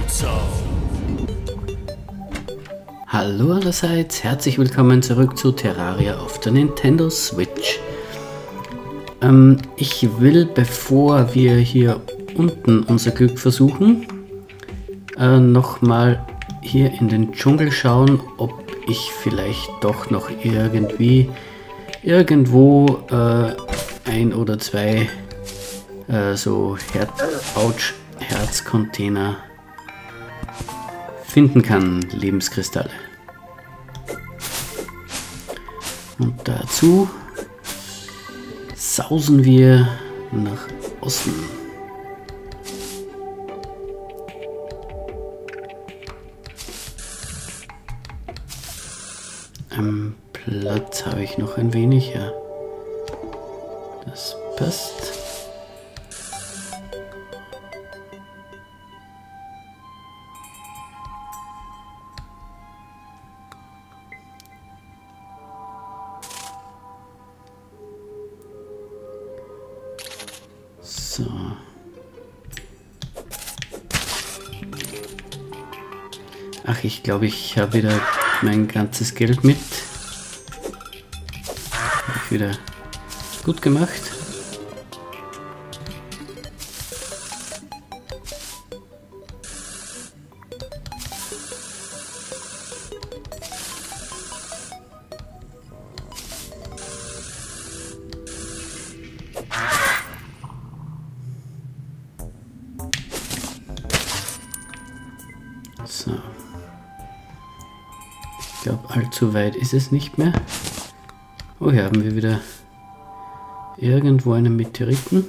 Hallo allerseits, herzlich willkommen zurück zu Terraria auf der Nintendo Switch. Ich will, bevor wir hier unten unser Glück versuchen, nochmal hier in den Dschungel schauen, ob ich vielleicht doch noch irgendwo ein oder zwei so Herzcontainer finden kann, Lebenskristalle. Und dazu sausen wir nach Osten. Am Platz habe ich noch ein wenig, ja. Das passt. So. Ach, ich glaube, ich habe wieder mein ganzes Geld mit. Habe ich wieder gut gemacht. So. Ich glaube, allzu weit ist es nicht mehr. Oh, hier haben wir wieder irgendwo einen Meteoriten.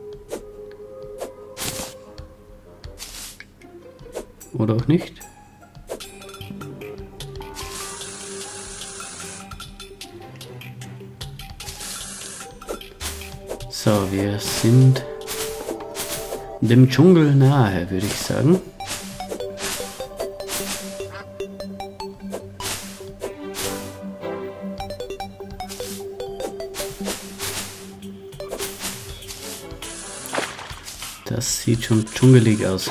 Oder auch nicht. So, wir sind dem Dschungel nahe, würde ich sagen. Das sieht schon dschungelig aus.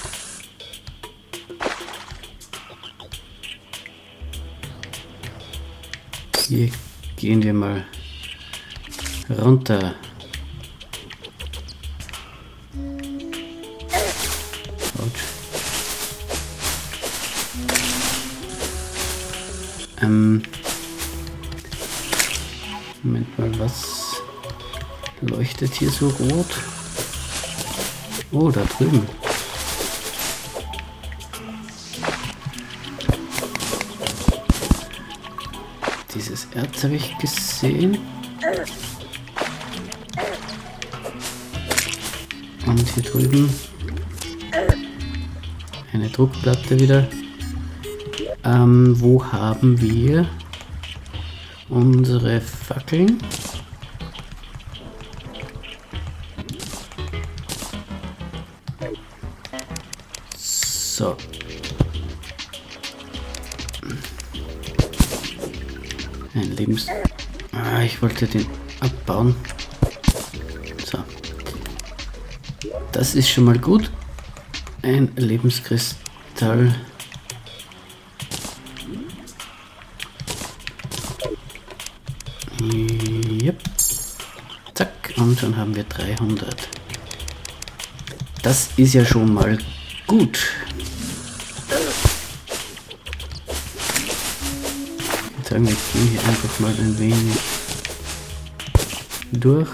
Hier gehen wir mal runter. Autsch. Moment mal, was leuchtet hier so rot? Oh, da drüben. Dieses Erz habe ich gesehen. Und hier drüben eine Druckplatte wieder. Wo haben wir unsere Fackeln? So. Ein Lebens... Ah, ich wollte den abbauen. So. Das ist schon mal gut. Ein Lebenskristall. Yep. Zack. Und schon haben wir 300. Das ist ja schon mal gut. Ich würde sagen, wir gehen hier einfach mal ein wenig durch.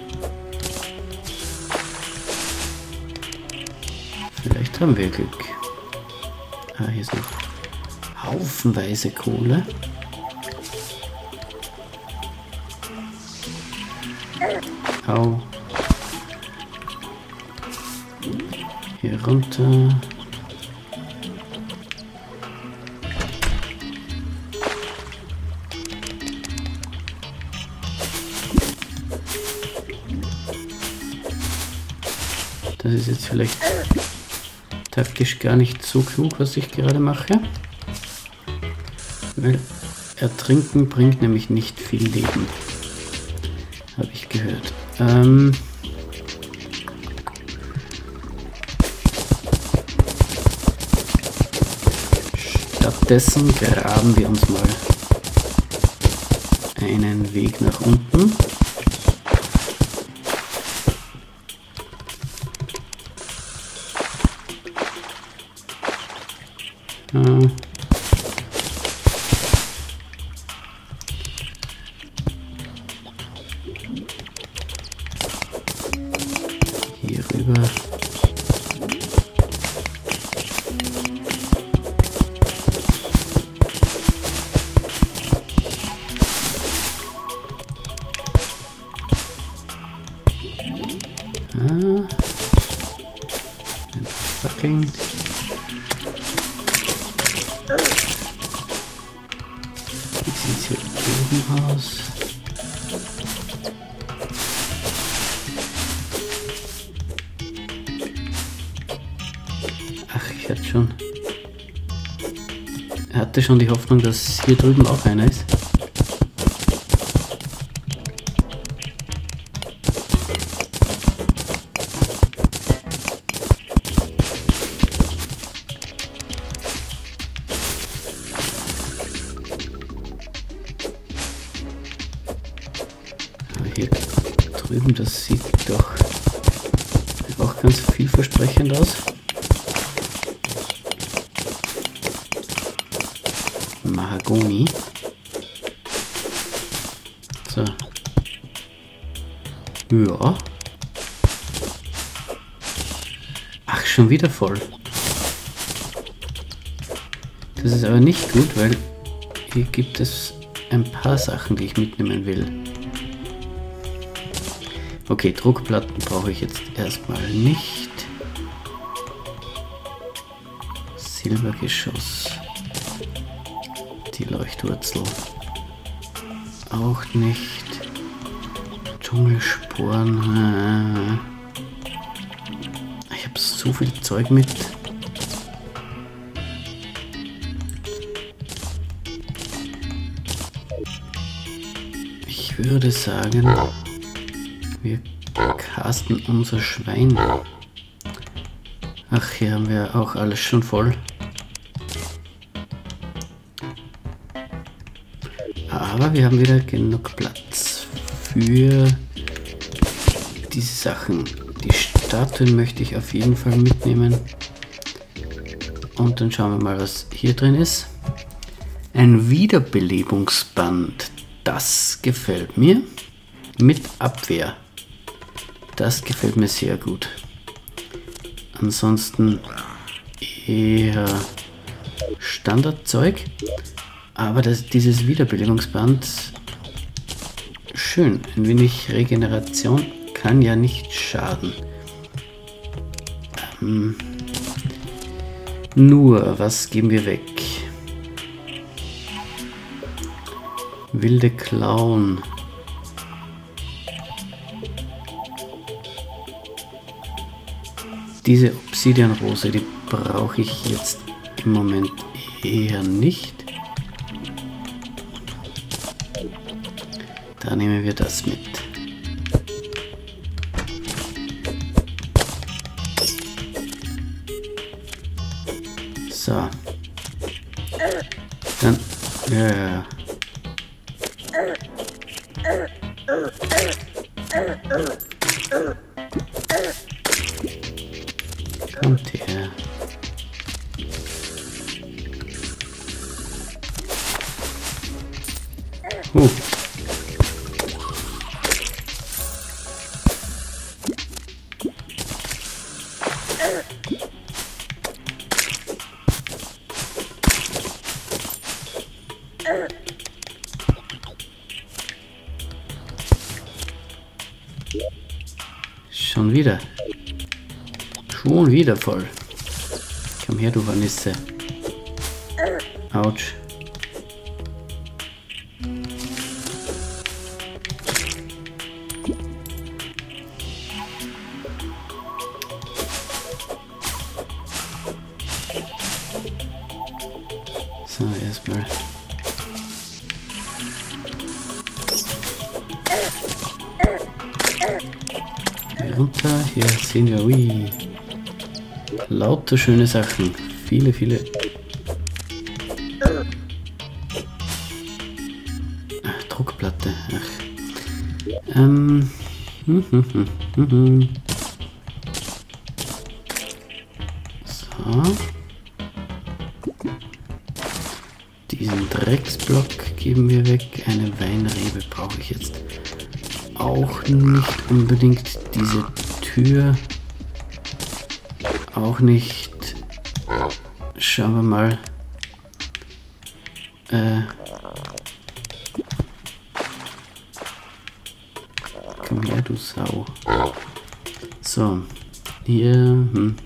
Vielleicht haben wir Glück. Ah, hier ist noch haufenweise Kohle. Au. Hier runter. Das ist jetzt vielleicht taktisch gar nicht so klug, was ich gerade mache. Weil Ertrinken bringt nämlich nicht viel Leben. Habe ich gehört. Währenddessen graben wir uns mal einen Weg nach unten. Hier rüber. Fackeln. Wie sieht es hier oben aus? Ach, ich hatte schon. Er hatte schon die Hoffnung, dass hier drüben auch einer ist. Hier drüben, das sieht doch auch ganz vielversprechend aus. Mahagoni. So. Ja. Ach, schon wieder voll. Das ist aber nicht gut, weil hier gibt es ein paar Sachen, die ich mitnehmen will. Okay, Druckplatten brauche ich jetzt erstmal nicht. Silbergeschoss. Die Leuchtwurzel. Auch nicht. Dschungelsporen. Ich habe so viel Zeug mit. Ich würde sagen, wir casten unser Schwein. Ach, hier haben wir auch alles schon voll. Aber wir haben wieder genug Platz für diese Sachen. Die Statuen möchte ich auf jeden Fall mitnehmen. Und dann schauen wir mal, was hier drin ist. Ein Wiederbelebungsband. Das gefällt mir. Mit Abwehr. Das gefällt mir sehr gut. Ansonsten eher Standardzeug. Aber dieses Wiederbelebungsband, schön. Ein wenig Regeneration kann ja nicht schaden. Nur, was geben wir weg? Wilde Klauen. Diese Obsidianrose, die brauche ich jetzt im Moment eher nicht. Da nehmen wir das mit. So. Dann. Ja. Kommt her. Schon wieder. Schon wieder voll. Komm her, du Vanisse. Autsch. So, erstmal. Runter, hier sehen wir, ui, lauter schöne Sachen, viele Ähm. So. Diesen Drecksblock geben wir weg. Eine Weinrebe brauche ich jetzt auch nicht unbedingt. Diese Tür auch nicht. Schauen wir mal. Komm her, du Sau. So, hier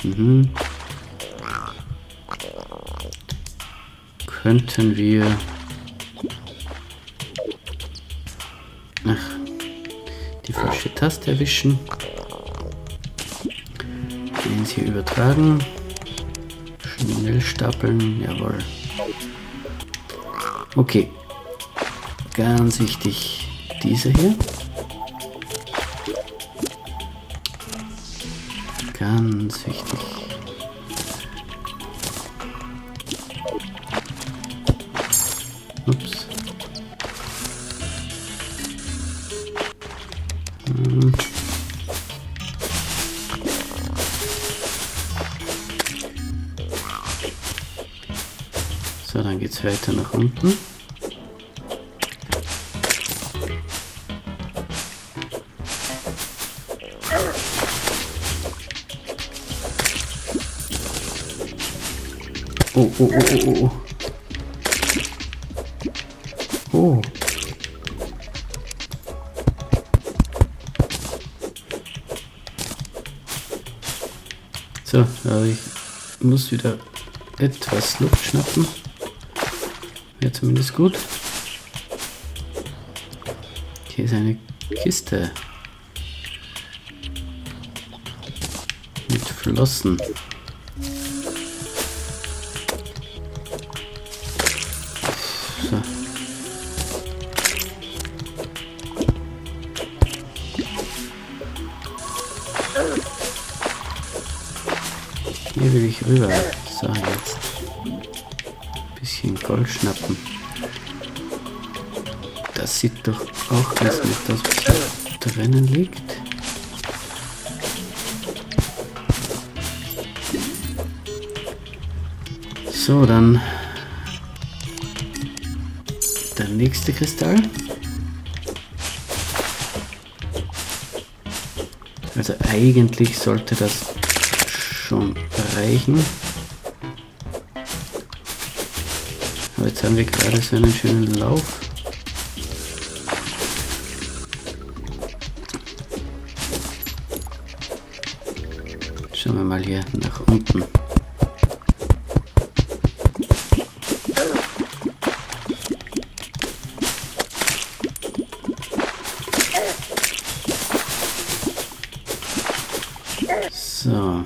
könnten wir die falsche Taste erwischen. Den hier übertragen. Schnell stapeln, jawohl. Okay, ganz wichtig, diese hier. Ganz wichtig. Ups. So, dann geht's weiter nach unten. Oh, oh, oh, oh, oh, oh. Oh. So, aber ich muss wieder etwas Luft schnappen. Wäre zumindest gut. Hier ist eine Kiste. Mit Flossen. So. Hier will ich rüber. So, jetzt. Bisschen Gold schnappen. Das sieht doch auch ganz nett aus, was da drinnen liegt. So, dann der nächste Kristall. Also eigentlich sollte das schon reichen. Aber jetzt haben wir gerade so einen schönen Lauf. Schauen wir mal hier nach unten. So.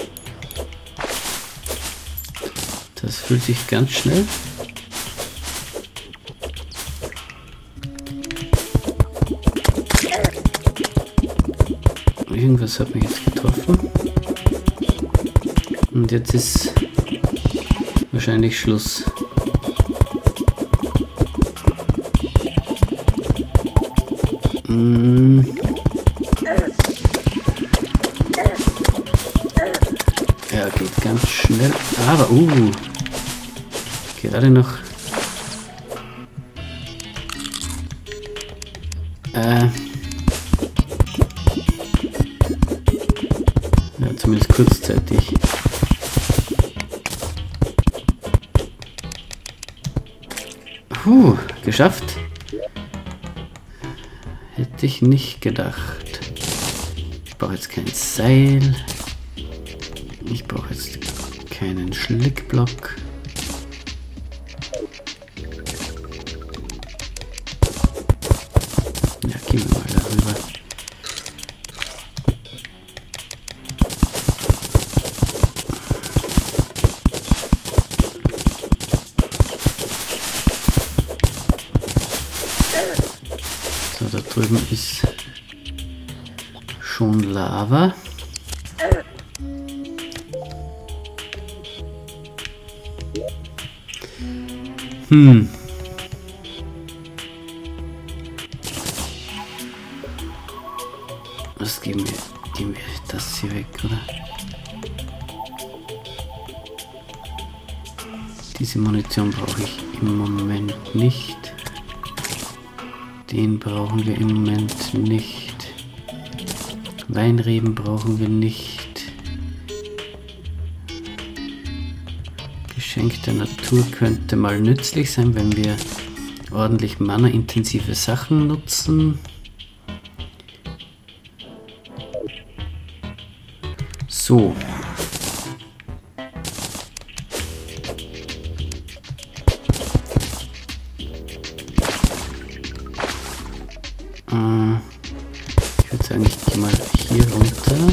Das fühlt sich ganz schnell. Irgendwas hat mich jetzt getroffen. Und jetzt ist wahrscheinlich Schluss. Ja, geht ganz schnell. Aber, gerade noch. Ja, zumindest kurzzeitig. Geschafft. Hätte ich nicht gedacht. Ich brauche jetzt kein Seil. Ich brauche jetzt keinen Schlickblock. Ja, gehen wir mal darüber. So, da drüben ist schon Lava. Diese Munition brauche ich im Moment nicht. Den brauchen wir im Moment nicht. Weinreben brauchen wir nicht. Geschenk der Natur könnte mal nützlich sein, wenn wir ordentlich mana-intensive Sachen nutzen. So. Ich würde sagen, ich gehe mal hier runter.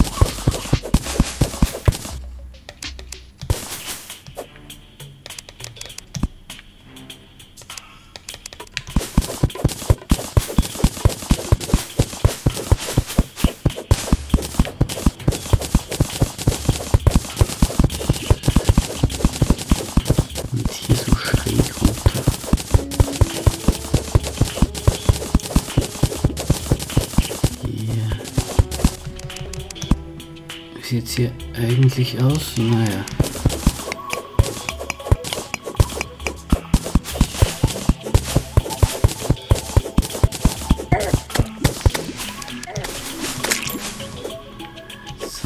Und hier so schräg runter. Wie sieht es hier eigentlich aus? Naja. So.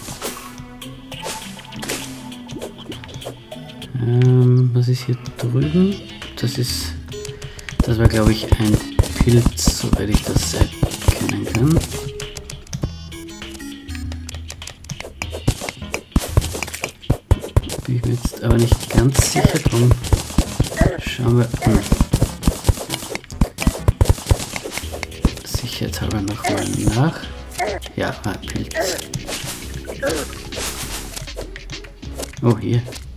Was ist hier drüben? Das war, glaube ich, ein Pilz, soweit ich das erkennen kann. Bin ich mir jetzt aber nicht ganz sicher drum. Schauen wir sicherheitshalber nochmal nach. Ja, ein Pilz. Oh, hier.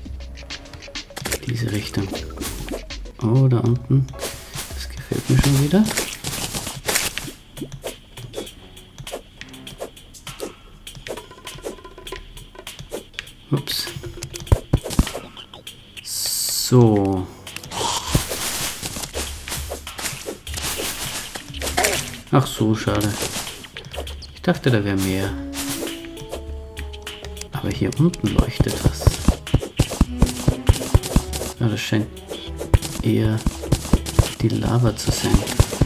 Diese Richtung. Oh, da unten. Das gefällt mir schon wieder. Ups. So. Ach so, schade. Ich dachte, da wäre mehr. Aber hier unten leuchtet was. Ja, das scheint eher die Lava zu sein.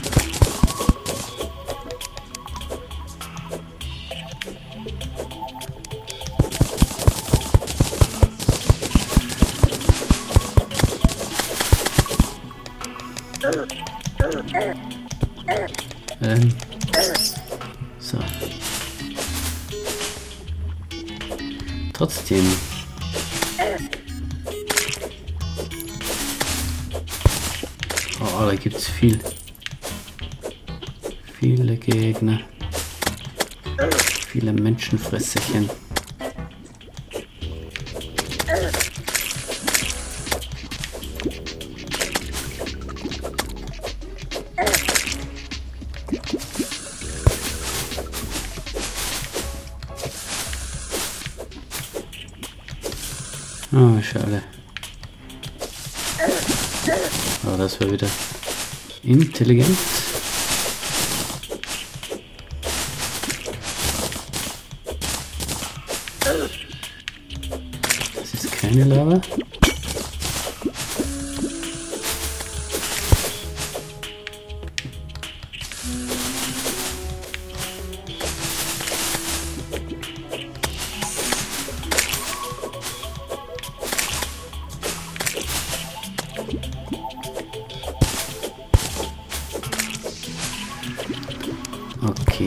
So. Trotzdem. Oh, da gibt's viele Gegner. Viele Menschenfresserchen. Oh, schade. Aber das war wieder intelligent. Das ist keine Lava. Okay.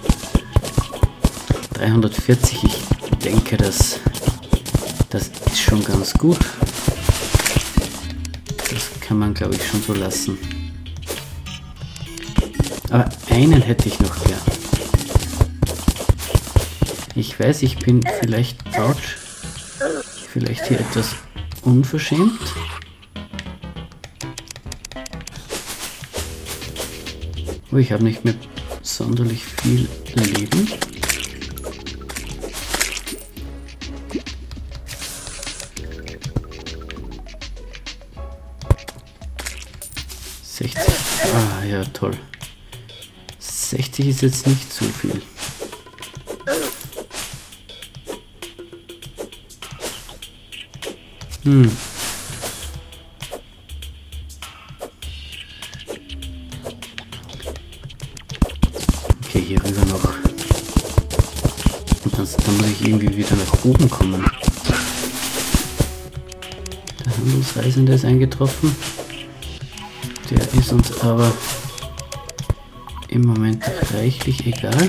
340, ich denke, das ist schon ganz gut. Das kann man, glaube ich, schon so lassen. Aber einen hätte ich noch gern. Ich weiß, ich bin vielleicht hier etwas unverschämt. Oh, ich habe nicht mehr sonderlich viel Leben. Ah ja, toll. 60 ist jetzt nicht so viel. Okay, hier rüber noch. Und dann muss ich irgendwie wieder nach oben kommen. Der Handelsreisende ist eingetroffen. Der ist uns aber im Moment reichlich egal.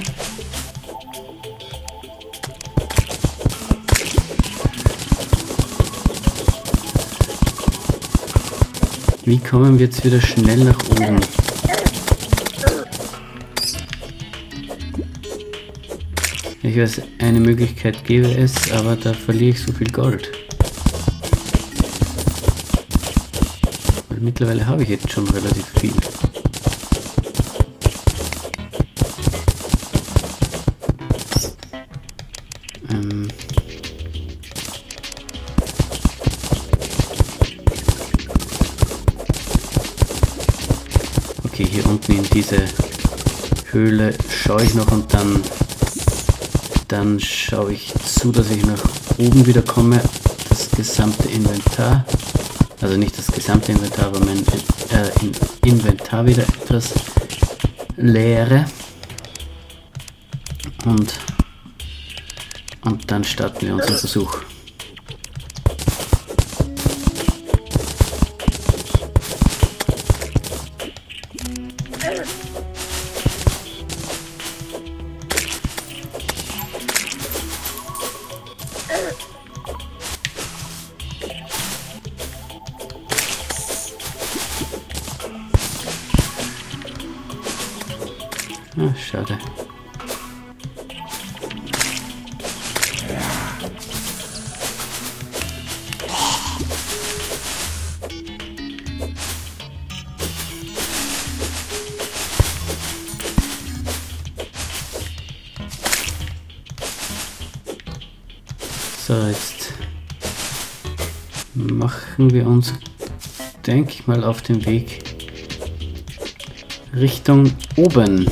Wie kommen wir jetzt wieder schnell nach oben? Ich weiß, eine Möglichkeit gäbe es, aber da verliere ich so viel Gold. Weil mittlerweile habe ich jetzt schon relativ viel. Okay, hier unten in diese Höhle schaue ich noch und dann schaue ich zu, dass ich nach oben wieder komme. Das gesamte Inventar, also nicht das gesamte Inventar, aber mein Inventar wieder etwas leere. Und dann starten wir unseren Versuch. Ah, schade. So, jetzt machen wir uns, denke ich mal, auf den Weg Richtung oben.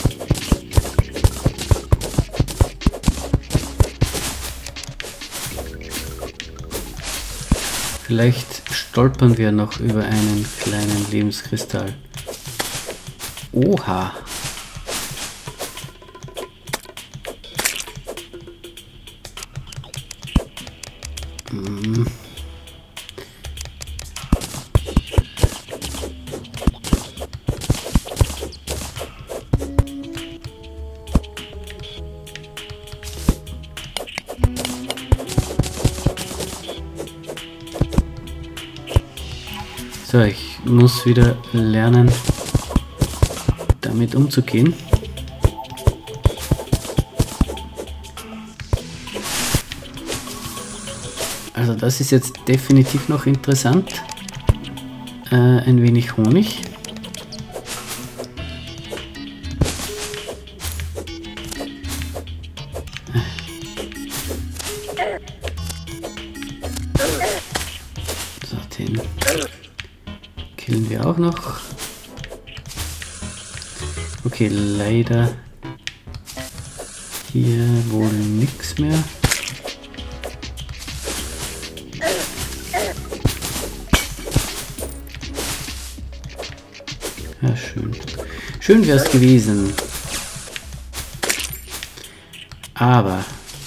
Vielleicht stolpern wir noch über einen kleinen Lebenskristall. Oha! So, ich muss wieder lernen, damit umzugehen. Also das ist jetzt definitiv noch interessant. Ein wenig Honig. So, den killen wir auch noch. Okay, leider hier wohl nichts mehr. Ja, schön. Schön wäre es gewesen. Aber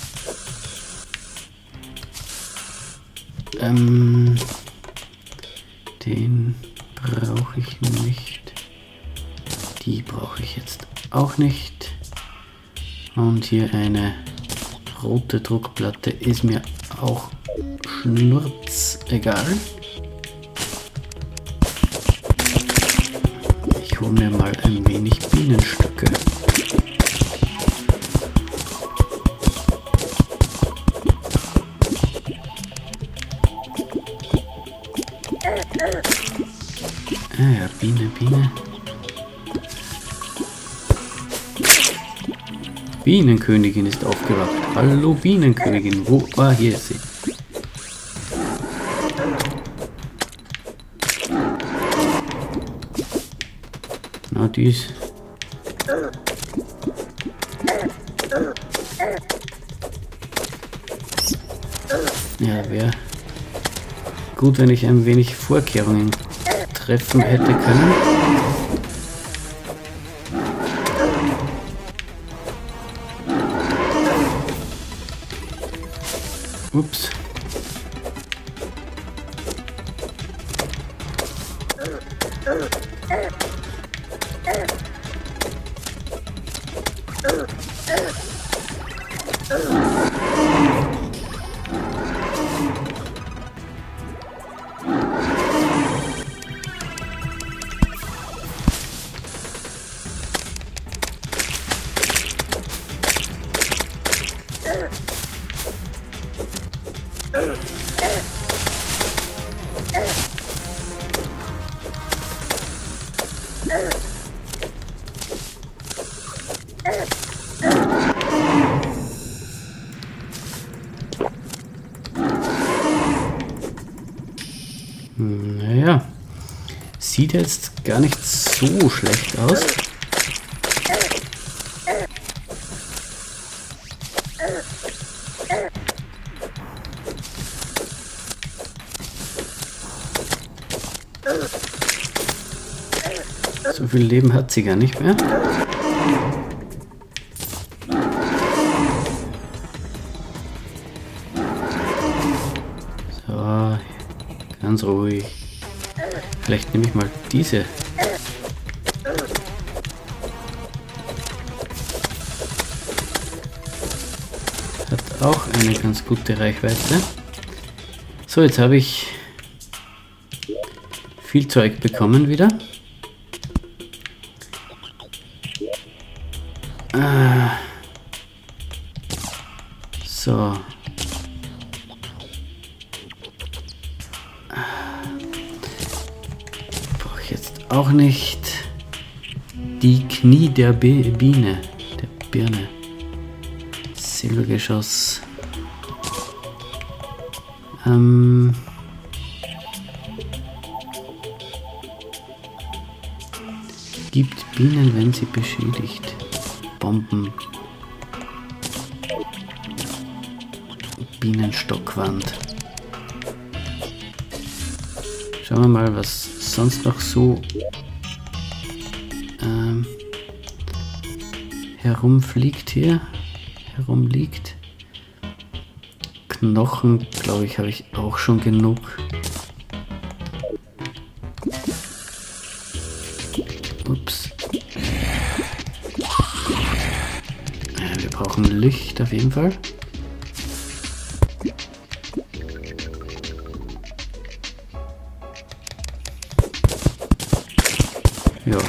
den brauche ich nicht. Die brauche ich jetzt auch nicht. Und hier eine rote Druckplatte ist mir auch schnurzegal. Ich hole mir mal ein wenig Bienenstöcke. Ah ja, Biene, Biene. Bienenkönigin ist aufgewacht. Hallo Bienenkönigin, wo war hier ist sie? Na, die ist... Ja, wäre gut, wenn ich ein wenig Vorkehrungen treffen hätte können. Ups. Naja, sieht jetzt gar nicht so schlecht aus. So viel Leben hat sie gar nicht mehr. So, ganz ruhig. Vielleicht nehme ich mal diese. Hat auch eine ganz gute Reichweite. So, jetzt habe ich viel Zeug bekommen wieder. So. Brauche ich jetzt auch nicht. Die Knie der Biene. Der Birne. Silbergeschoss. Gibt Bienen, wenn sie beschädigt. Bomben. Bienenstockwand. Schauen wir mal, was sonst noch so herumfliegt hier. Herumliegt. Knochen, glaube ich, habe ich auch schon genug. Ups. Wir brauchen Licht auf jeden Fall. Ja.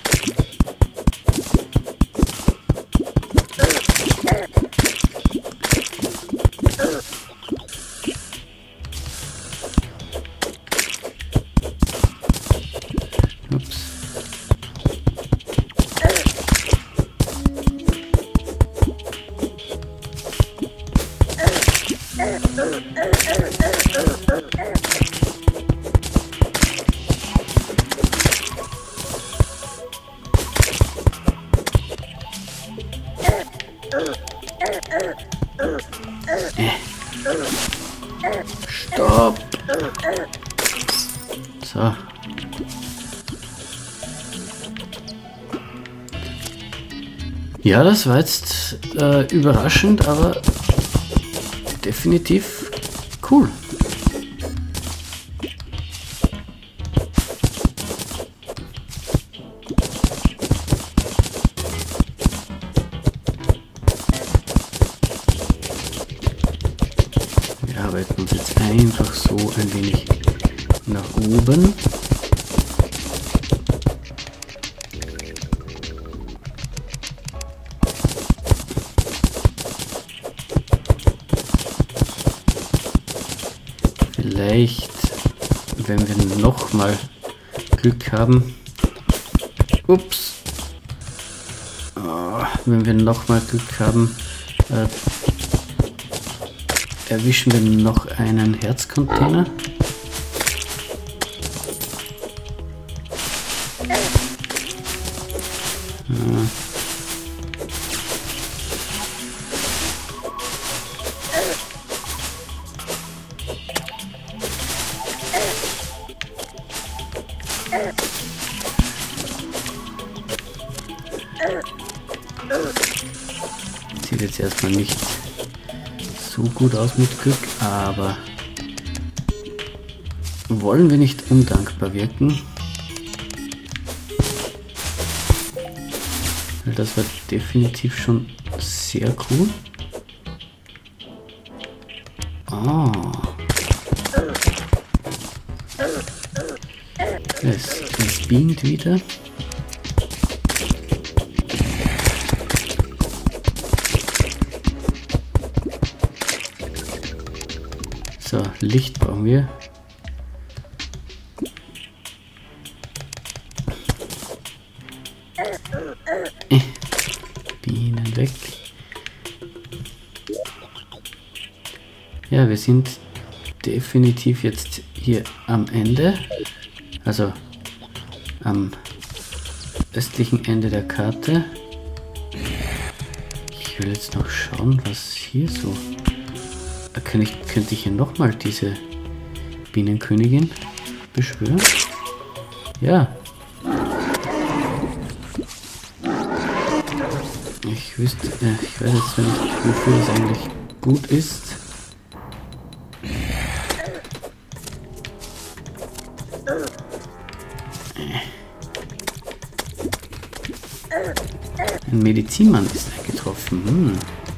Ups. Stopp! So. Ja, das war jetzt überraschend, aber definitiv cool. Wir arbeiten uns jetzt einfach so ein wenig nach oben. Vielleicht, wenn wir noch mal Glück haben, ups, wenn wir noch mal Glück haben, erwischen wir noch einen Herzcontainer. Sieht jetzt erstmal nicht so so gut aus mit Glück, aber wollen wir nicht undankbar wirken? Weil das war definitiv schon sehr cool. Ah. Es beamt wieder. So, Licht brauchen wir. Bienen weg. Ja, wir sind definitiv jetzt hier am Ende. Also am östlichen Ende der Karte. Ich will jetzt noch schauen, was hier so... Könnte ich hier nochmal diese Bienenkönigin beschwören? Ja. Ich weiß jetzt nicht, wofür es eigentlich gut ist. Ein Medizinmann ist eingetroffen.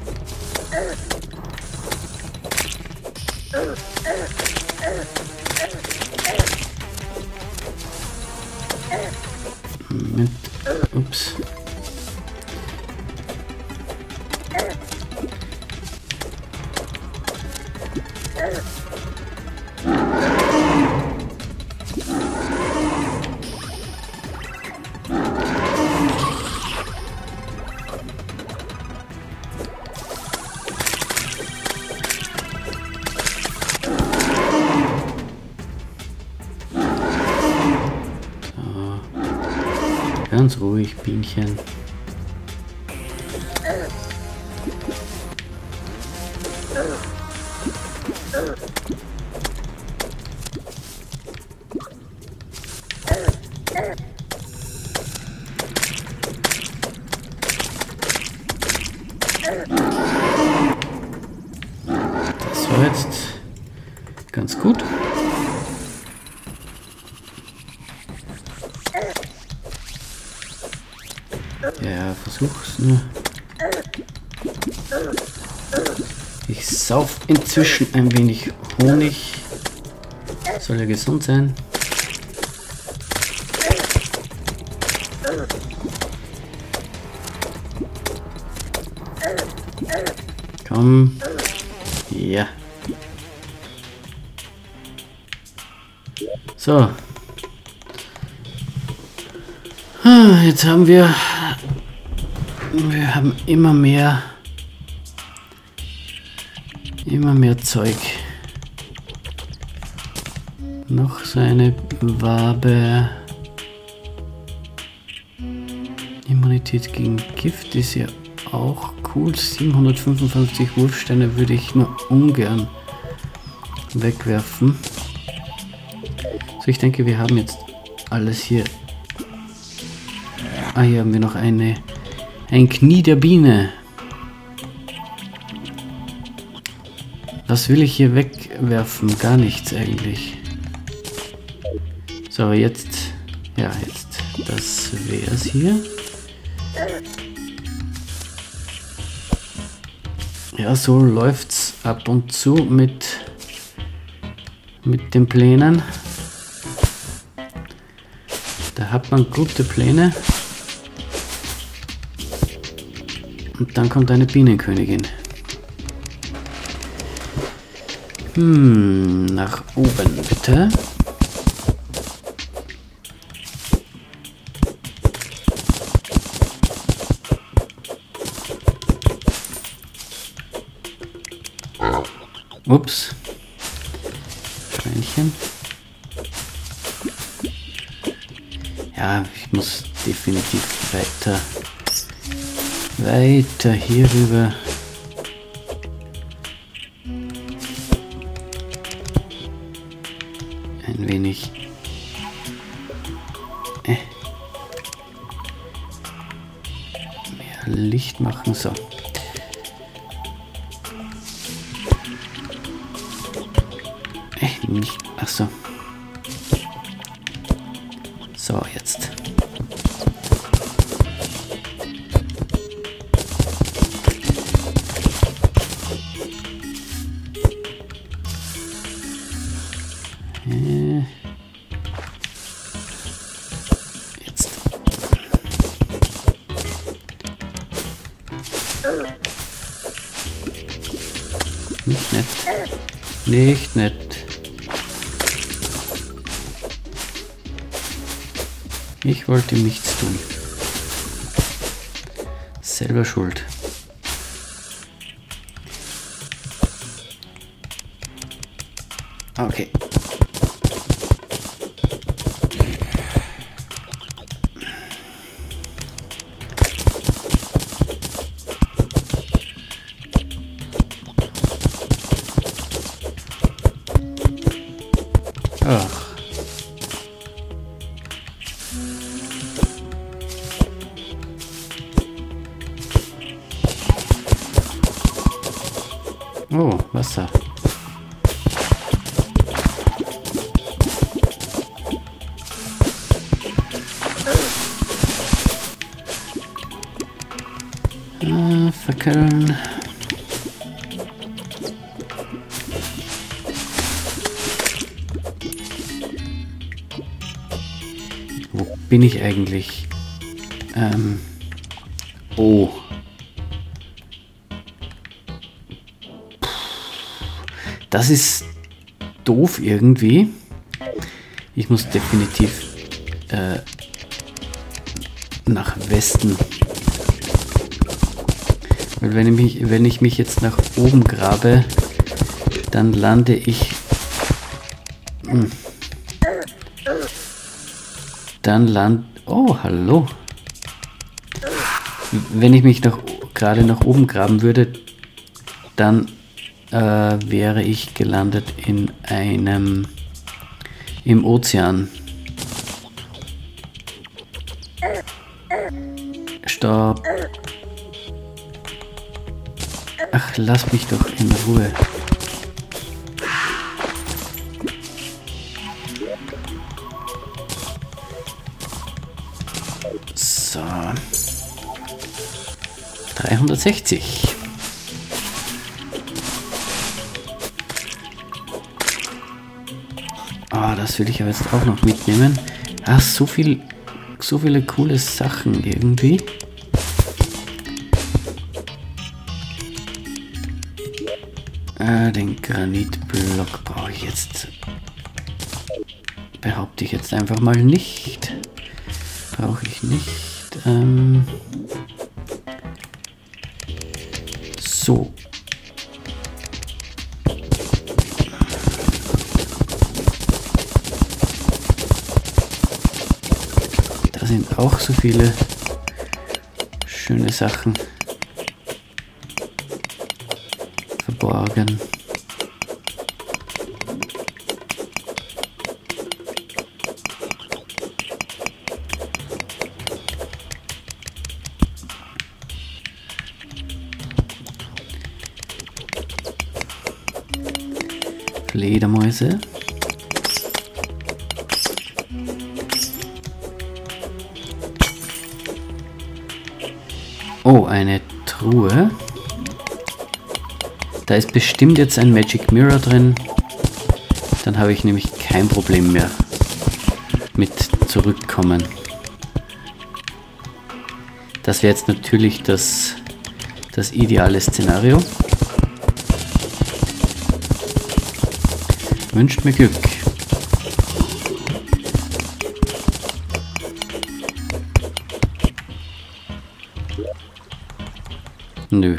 Moment. Ups. Ganz ruhig, Bienchen. Das war jetzt ganz gut. Ja, versuch's nur. Ich sauf inzwischen ein wenig Honig. Soll ja gesund sein. Komm. Ja. So. Jetzt haben wir immer mehr Zeug. Noch so eine Wabe. Immunität gegen Gift ist ja auch cool. 755 Wurfsteine würde ich nur ungern wegwerfen. So, ich denke, wir haben jetzt alles hier. Ah, hier haben wir noch ein Knie der Biene. Was will ich hier wegwerfen? Gar nichts eigentlich. So, jetzt, ja, das wäre es hier. Ja, so läuft's ab und zu mit den Plänen. Da hat man gute Pläne. Und dann kommt eine Bienenkönigin. Nach oben bitte. Ups. Schweinchen. Ja, ich muss definitiv weiter hier rüber. Ein wenig mehr Licht machen. So. Nicht. Ach so. So, jetzt. Jetzt. Nicht nett. Nicht nett. Ich wollte nichts tun. Selber schuld. Okay. Ach. Oh, Wasser. Verkühlen. Wo bin ich eigentlich? Oh. Das ist doof irgendwie. Ich muss definitiv nach Westen. Weil wenn ich mich jetzt nach oben grabe, dann lande ich... Oh, hallo. Wenn ich mich gerade nach oben graben würde, dann wäre ich gelandet in im Ozean. Stopp. Ach, lass mich doch in Ruhe. So. 360. Ah, das will ich aber jetzt auch noch mitnehmen. Ach, so viele coole Sachen irgendwie. Den Granitblock brauche ich jetzt. Behaupte ich jetzt einfach mal nicht. Brauche ich nicht. So. Da sind auch so viele schöne Sachen verborgen. Fledermäuse. Oh, eine Truhe. Da ist bestimmt jetzt ein Magic Mirror drin. Dann habe ich nämlich kein Problem mehr mit zurückkommen. Das wäre jetzt natürlich das ideale Szenario. Wünscht mir Glück. Nö.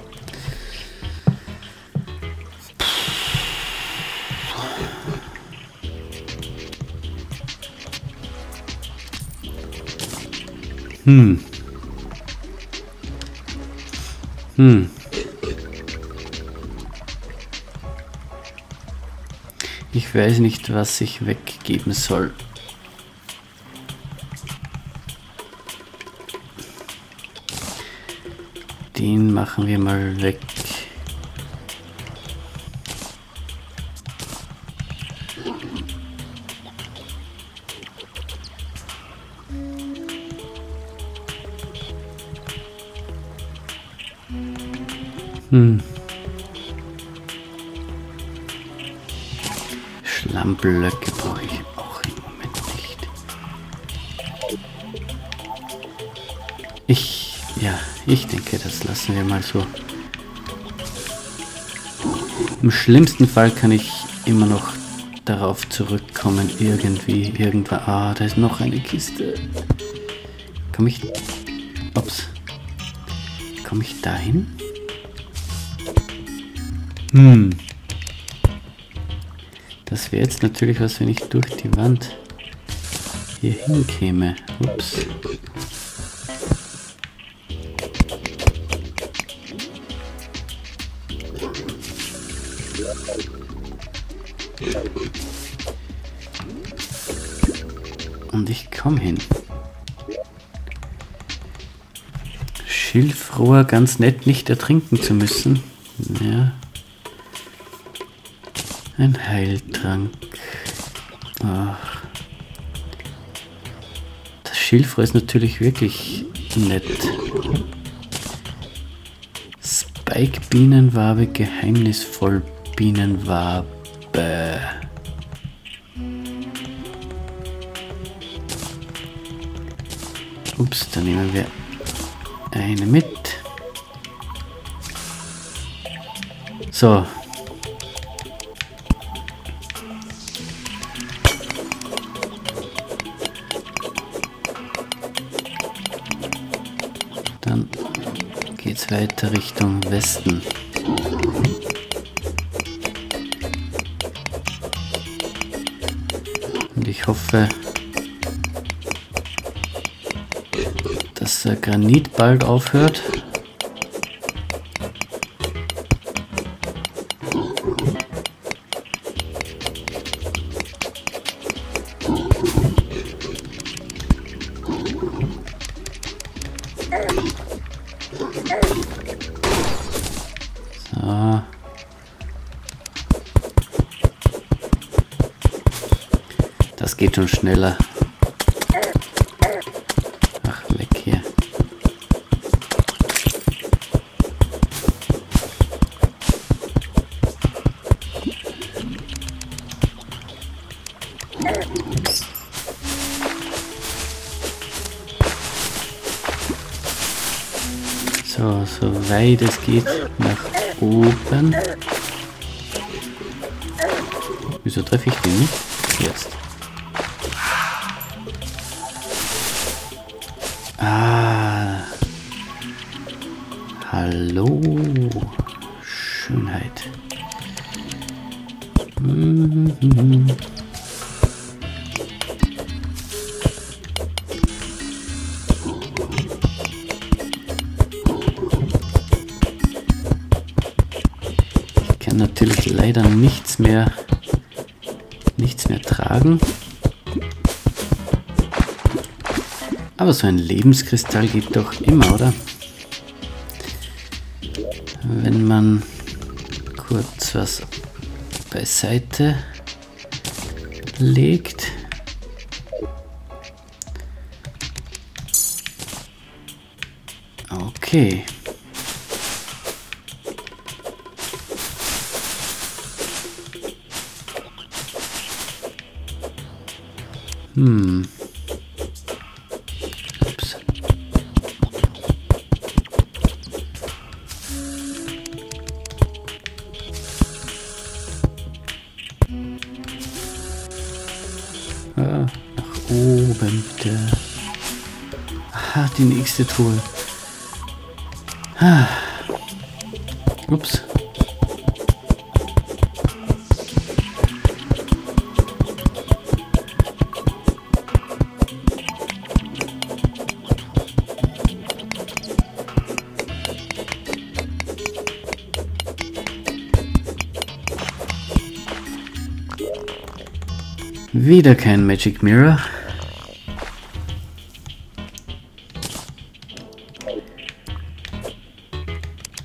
Ich weiß nicht, was ich weggeben soll. Den machen wir mal weg. Schlammblöcke brauche ich auch im Moment nicht. Ich denke, das lassen wir mal so. Im schlimmsten Fall kann ich immer noch darauf zurückkommen, irgendwie, irgendwann. Ah, da ist noch eine Kiste. Komme ich... Ups. Komme ich dahin? Das wäre jetzt natürlich was, wenn ich durch die Wand hier hinkäme. Ups. Und ich komme hin. Schilfrohr, ganz nett, nicht ertrinken zu müssen. Ja. Ein Heiltrank. Ach. Das Schilfrohr ist natürlich wirklich nett. Spike-Bienenwabe, geheimnisvoll Bienenwabe. Ups, dann nehmen wir eine mit. So. Dann geht's weiter Richtung Westen. Und ich hoffe, dass der Granit bald aufhört. So. Das geht schon schneller. Ach, weg hier. So, soweit es geht, nach oben. Wieso treffe ich den nicht? Jetzt. Ah. Hallo. Schönheit. Ich kann natürlich leider nichts mehr tragen. Aber so ein Lebenskristall geht doch immer, oder? Wenn man kurz was beiseite legt. Okay. Ups. Ah, nach oben bitte. Aha, die nächste Truhe. Ah. Ups. Wieder kein Magic Mirror.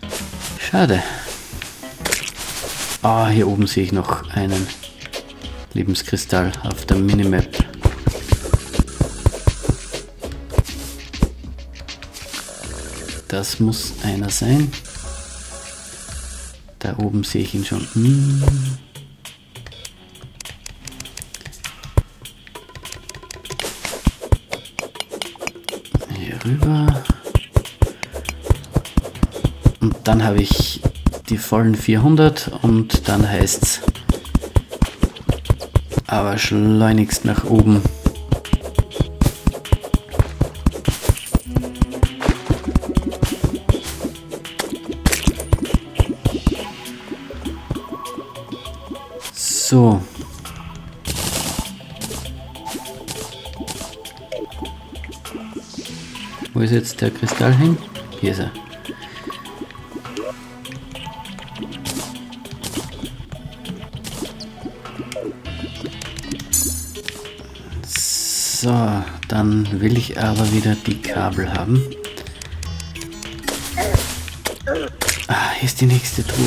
Schade. Ah, hier oben sehe ich noch einen Lebenskristall auf der Minimap. Das muss einer sein. Da oben sehe ich ihn schon. Hier rüber. Und dann habe ich die vollen 400 und dann heißt es aber schleunigst nach oben. So. Wo ist jetzt der Kristall hin? Hier ist er. So, dann will ich aber wieder die Kabel haben. Ah, hier ist die nächste Truhe.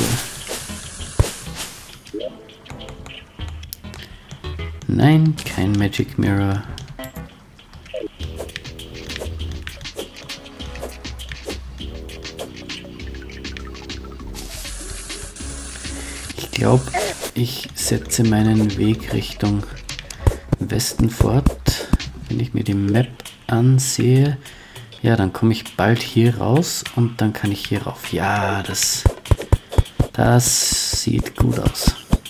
Nein, kein Magic Mirror. Ich glaube, ich setze meinen Weg Richtung Westen fort. Wenn ich mir die Map ansehe, ja, dann komme ich bald hier raus und dann kann ich hier rauf. Ja, das sieht gut aus.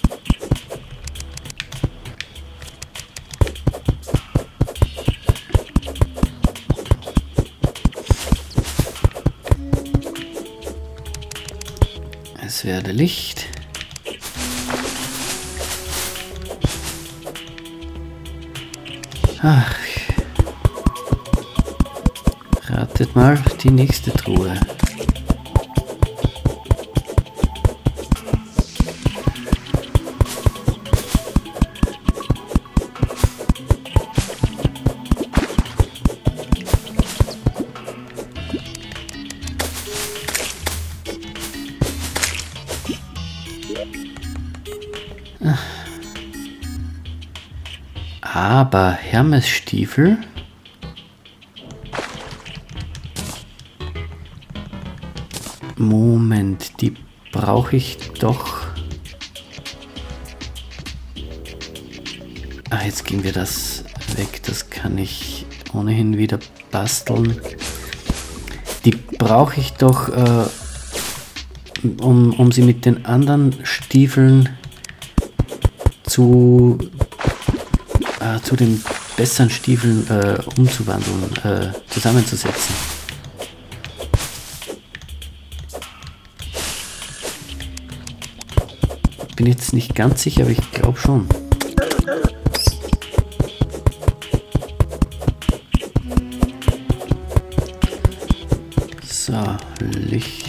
Es werde Licht. Ach, ratet mal die nächste Truhe. Aber Hermesstiefel. Moment, die brauche ich doch. Ah, jetzt gehen wir das weg. Das kann ich ohnehin wieder basteln. Die brauche ich doch, um sie mit den anderen Stiefeln zu den besseren Stiefeln umzuwandeln, zusammenzusetzen. Bin jetzt nicht ganz sicher, aber ich glaube schon. So, Licht.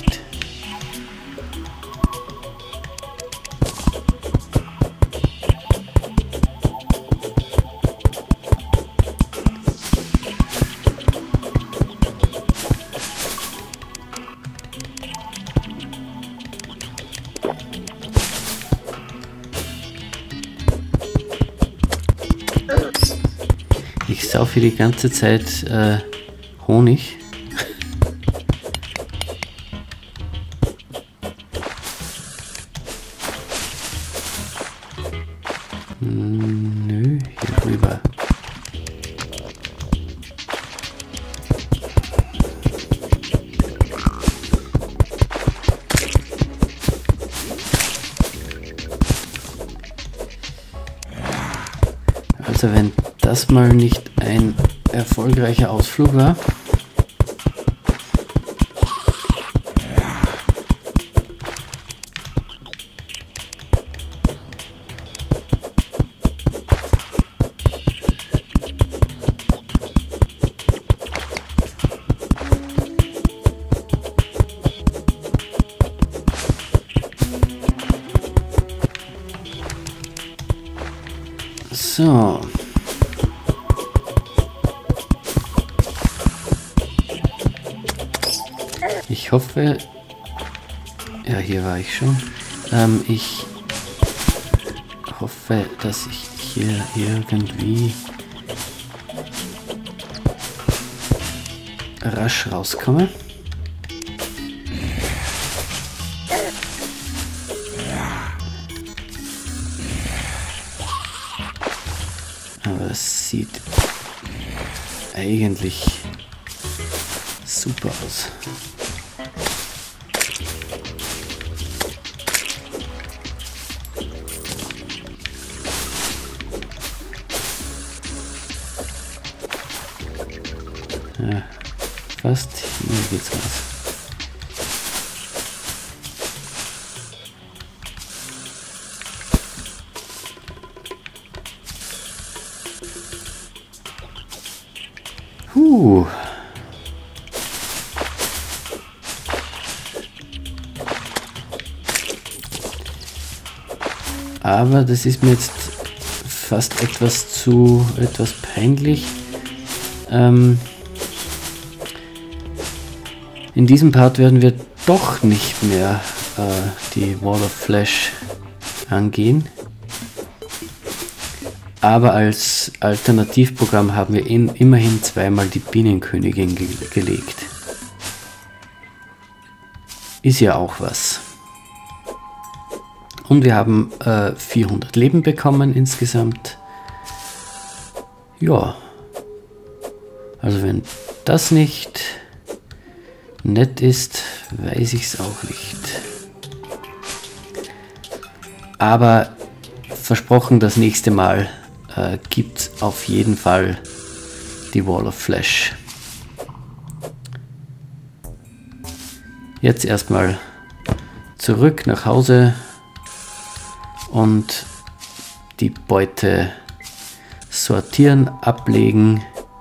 Ich saufe die ganze Zeit Honig. Nö, hier rüber. Also wenn das mal nicht ein erfolgreicher Ausflug war. So. Ich hoffe, ja, hier war ich schon. Ich hoffe, dass ich hier irgendwie rasch rauskomme. Aber es sieht eigentlich super aus. Ja, fast. Hier geht's raus. Aber das ist mir jetzt fast etwas peinlich. In diesem Part werden wir doch nicht mehr die Wall of Flesh angehen. Aber als Alternativprogramm haben wir immerhin zweimal die Bienenkönigin gelegt. Ist ja auch was. Und wir haben 400 Leben bekommen insgesamt. Ja. Also wenn das nicht nett ist, weiß ich es auch nicht. Aber versprochen, das nächste Mal gibt es auf jeden Fall die Wall of Flesh. Jetzt erstmal zurück nach Hause und die Beute sortieren, ablegen,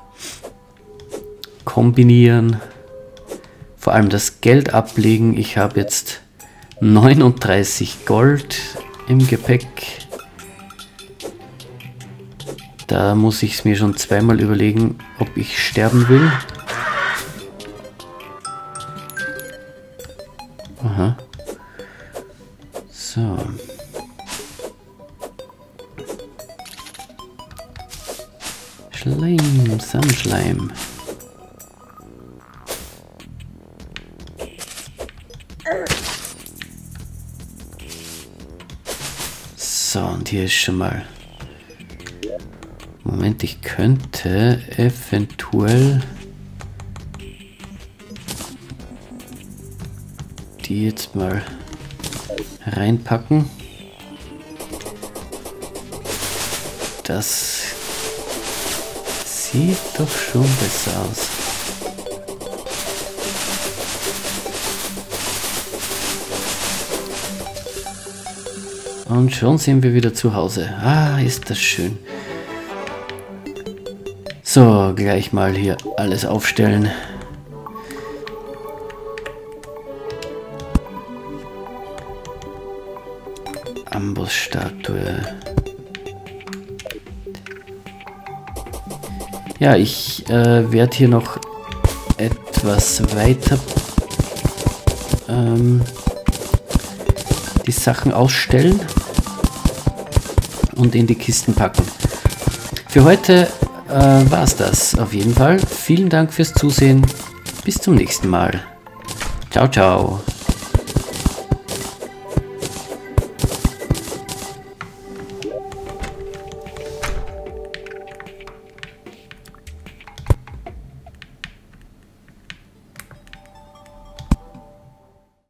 kombinieren, vor allem das Geld ablegen. Ich habe jetzt 39 Gold im Gepäck. Da muss ich es mir schon zweimal überlegen, ob ich sterben will. Aha. So. Schleim, Sandschleim. So, und hier ist schon mal... Moment, ich könnte eventuell die jetzt mal reinpacken. Das sieht doch schon besser aus. Und schon sind wir wieder zu Hause. Ah, ist das schön. So, gleich mal hier alles aufstellen. Ambossstatue. Ja, ich werde hier noch etwas weiter die Sachen ausstellen und in die Kisten packen. Für heute war es das auf jeden Fall. Vielen Dank fürs Zusehen. Bis zum nächsten Mal. Ciao, ciao.